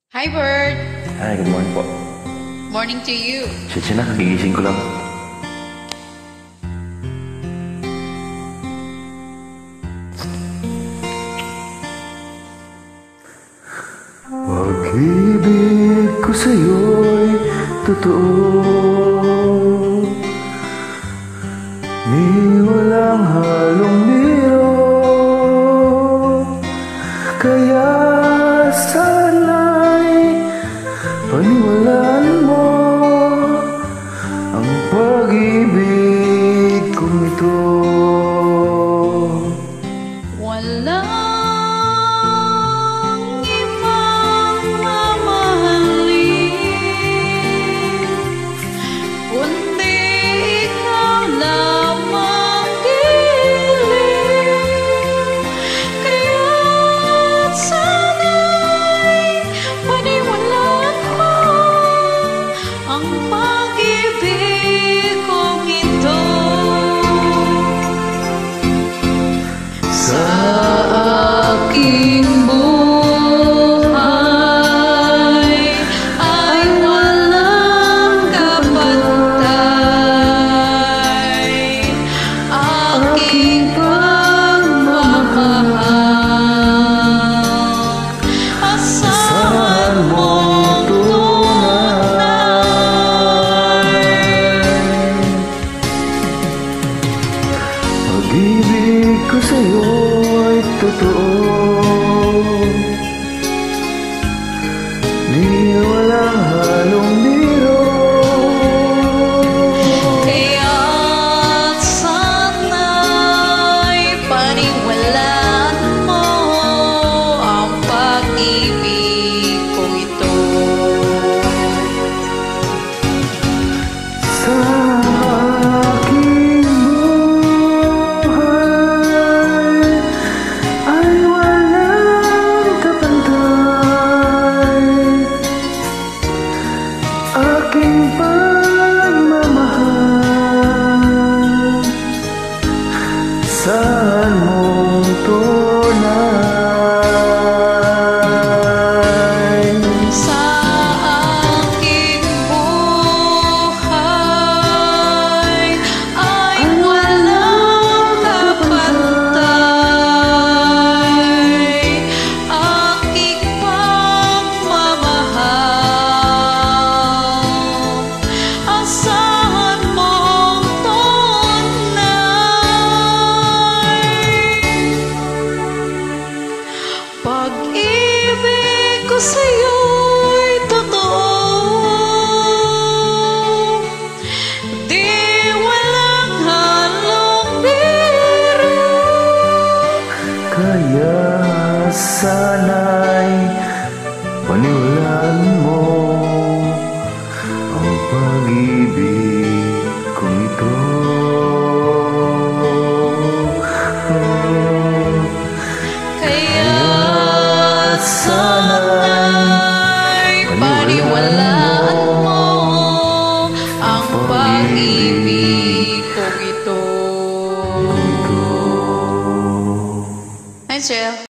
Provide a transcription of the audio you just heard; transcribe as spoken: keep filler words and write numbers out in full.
Hi, Bert! Hi, good morning po. Morning to you. Siya na, kagigising ko lang. Pag-ibig ko sa'yo'y totoo, ni walang halong biro. Kaya sana'y paniwalaan mo ang pag-ibig kong ito. Walang ibang mamahalin, kundi ikaw lamang giling. Kaya't sana'y paniwalaan mo ang pag-ibig kong ito. Sa aking buhay ay walang kapantay, aking pagmamahal. Asahan mong tunay. Pag-ibig ko sa'yo'y totoo, ni walang halong biro. Kaya't sana'y paniwalaan mo ang pag-ibig kong ito. Sa aking buhay ay walang kapantay, aking pagmamahal. Saan mong tunay? Sa aking buhay ay walang kapantay, aking pagmamahal. Asahan mong tunay. Pag-ibig ko sa'yo'y totoo, di walang halong biro. Kaya sana